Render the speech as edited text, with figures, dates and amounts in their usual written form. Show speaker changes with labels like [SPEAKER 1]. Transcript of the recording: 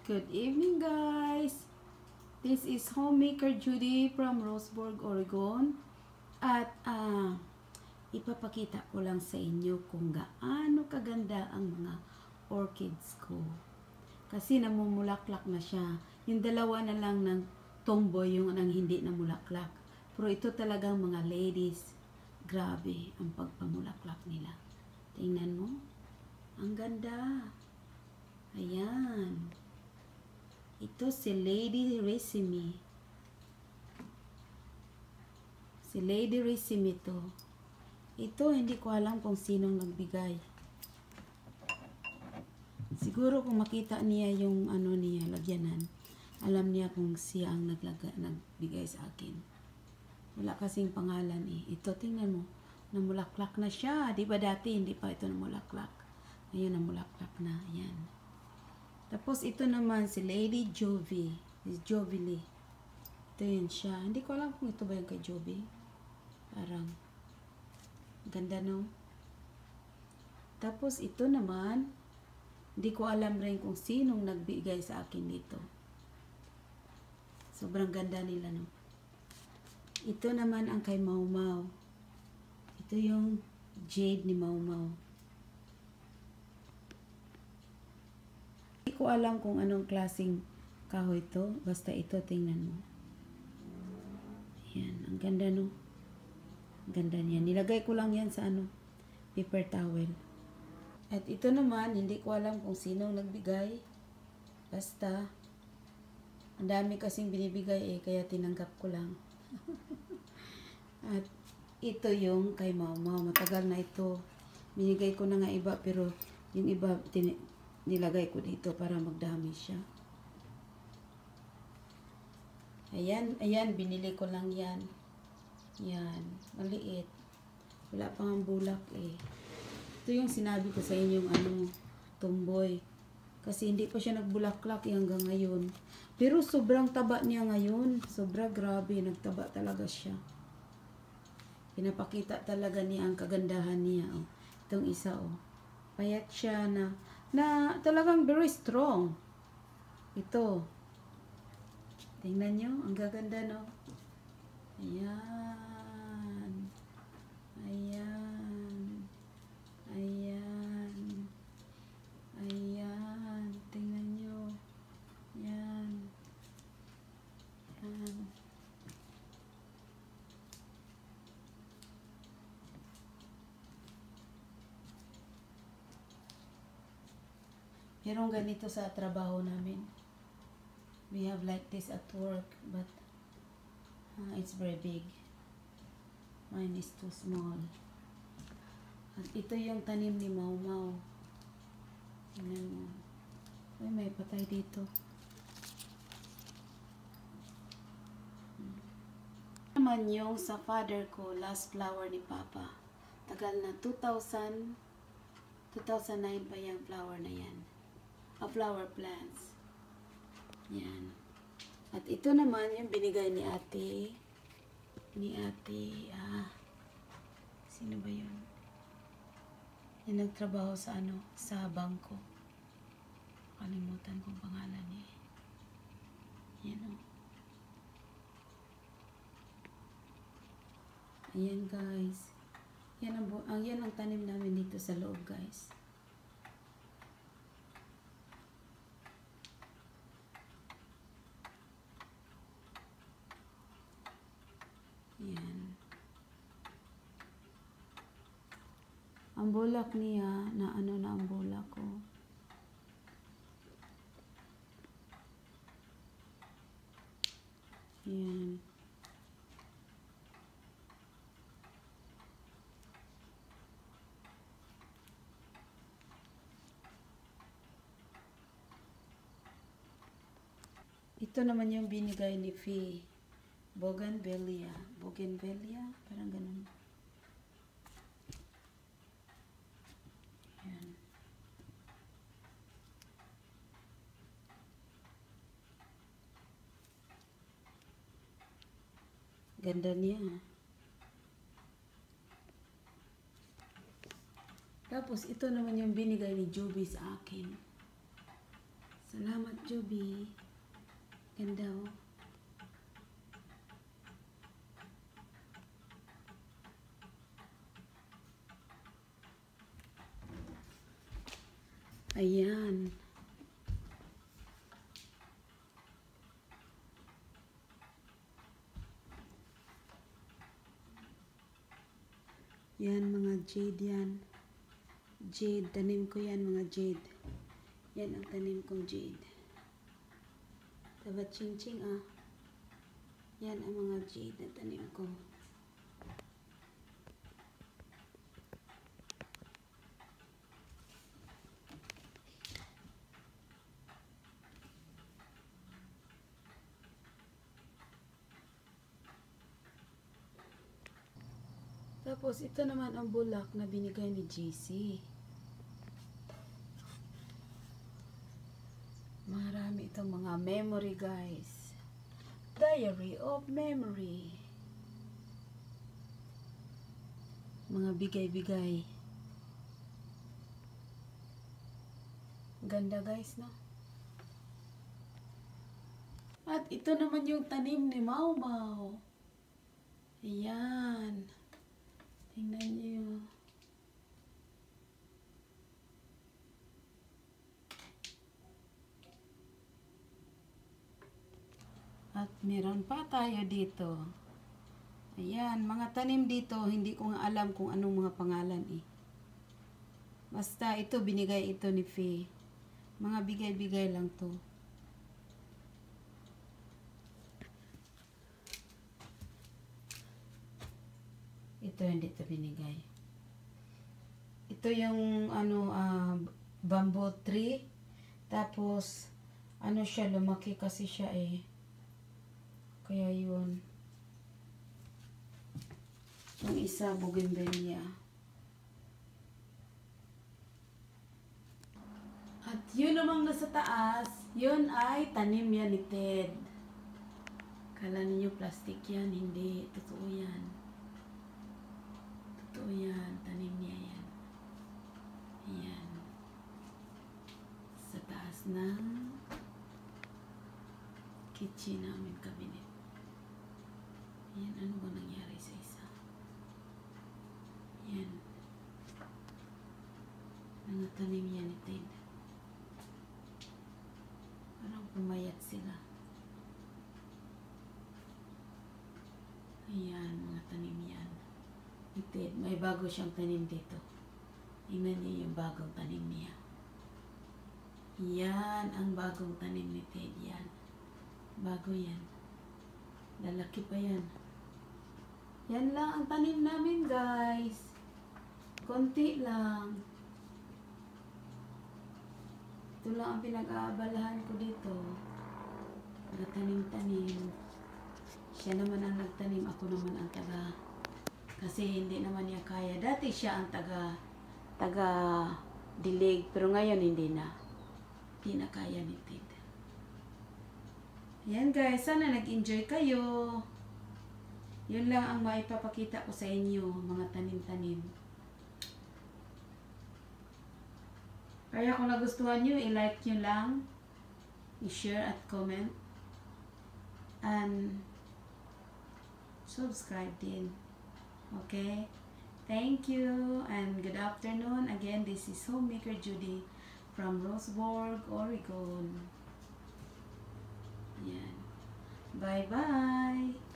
[SPEAKER 1] Good evening, guys! This is Homemaker Judy from Roseburg, Oregon. At ipapakita ko lang sa inyo kung gaano kaganda ang mga orchids ko. Kasi namumulaklak na siya. Yung dalawa na lang ng tomboy yung nang hindi namulaklak. Pero ito talagang mga ladies. Grabe ang pagpamulaklak nila. Tingnan mo. Ang ganda. Ayan. Ito si Lady Raceme. Si Lady Raceme to. Ito, hindi ko alam kung sinong nagbigay. Siguro kung makita niya yung ano niya, lagyanan, alam niya kung siya ang nagbigay sa akin. Wala kasing pangalan eh. Ito, tingnan mo. Namulaklak na siya. Di ba dati, hindi pa ito namulaklak. Ngayon, namulaklak na. Ayan. Tapos ito naman si Lady Jovi. Jovili. Ito yun siya. Hindi ko alam kung ito ba yung kay Jovi. Parang ganda no. Tapos ito naman, hindi ko alam rin kung sinong nagbigay sa akin dito. Sobrang ganda nila no. Ito naman ang kay Mau Mau. Ito yung jade ni Mau Mau. Hindi ko alam kung anong klaseng kahoy ito. Basta ito, tingnan mo. Ayan, ang ganda no. Ang ganda niya. Nilagay ko lang yan sa ano, paper towel. At ito naman, hindi ko alam kung sinong nagbigay. Basta, ang dami kasing binibigay eh, kaya tinanggap ko lang. At ito yung kay Mau Mau. Matagal na ito. Binigay ko na nga iba, pero yung iba nilagay ko dito para magdami siya. Ayan, ayan, binili ko lang yan. Yan, maliit. Wala pang ang bulak eh. Ito yung sinabi ko sa inyo, yung ano, tomboy. Kasi hindi pa siya nagbulaklak hanggang ngayon. Pero sobrang taba niya ngayon. Sobra grabe, nagtaba talaga siya. Pinapakita talaga niya ang kagandahan niya. Oh. Itong isa, oh. Payat siya na talagang very strong. Ito. Tingnan nyo. Ang gaganda, no? Ayan. Ayan. Ayan. Ayan. Tingnan nyo. Ayan. Ayan. Merong ganito sa trabaho namin. We have like this at work, but it's very big. Mine is too small. At ito yung tanim ni Mau Mau. Tingnan mo. Uy, may patay dito. Naman yung sa father ko, last flower ni Papa. Tagal na 2009 pa yung flower na yan. Flower plants. Yan. At ito naman yung binigay ni ate. Sino ba yun? Yung nagtrabaho sa ano, sa bangko. Kalimutan kong pangalan niya. Yan o. Ayan guys. Yan ang tanim namin dito sa loob guys. Yan. Ang bulak niya, na ano na ang bulak ko. Yan. Ito naman yung binigay ni Fee. Bougainvillea. Bougainvillea? Parang ganun. Ayan. Ganda niya. Tapos ito naman yung binigay ni Joby sa akin. Salamat, Joby. Ganda, oh. Ayan. Yan, mga jade yan. Jade, tanim ko yan, mga jade. Yan ang tanim kong jade. Taba ching-ching, ah. Yan ang mga jade na tanim ko. Tapos, ito naman ang bulak na binigay ni JC. Marami itong mga memory, guys. Diary of memory. Mga bigay-bigay. Ganda, guys, no? At ito naman yung tanim ni Mau Mau. Ayan. Tingnan niyo. At meron pa tayo dito. Ayan, mga tanim dito, hindi ko nga alam kung anong mga pangalan eh. Basta ito, binigay ito ni Faye. Mga bigay-bigay lang to. Ito hindi ito binigay. Ito yung bamboo tree. Tapos siya, lumaki kasi siya eh. Kaya yun. Yung isa, bougainvillea. At yun namang nasa taas, yun ay tanim yan ni Ted. Kala ninyo plastic yan, hindi. Totoo yan. Totoo yan, tanim niya yan. Ayan. Sa taas ng kitchen namin, cabinet. Ayan, ano ba nangyari sa isa? Ayan. Mga tanim yan ni Ted. Parang pumayat sila. Ayan, mga tanim yan. Ted, may bago siyang tanim dito. Tingnan niyo yung bagong tanim niya. Yan ang bagong tanim ni Ted. Yan. Bago yan. Lalaki pa yan. Yan lang ang tanim namin, guys. Konti lang. Ito lang ang pinag-aabalahan ko dito. Nagtanim-tanim. Siya naman ang nagtanim. Ako naman ang taga. Kasi hindi naman niya kaya. Dati siya ang taga-dilig. Pero ngayon hindi na. Hindi na kaya ni Ted. Ayan, guys. Sana nag-enjoy kayo. Yun lang ang maipapakita ko sa inyo. Mga tanim-tanim. Kaya kung nagustuhan nyo, i-like nyo lang. I-share at comment. And subscribe din. Okay? Thank you and good afternoon. Again, this is Homemaker Judy from Roseburg, Oregon. Yan. Bye-bye!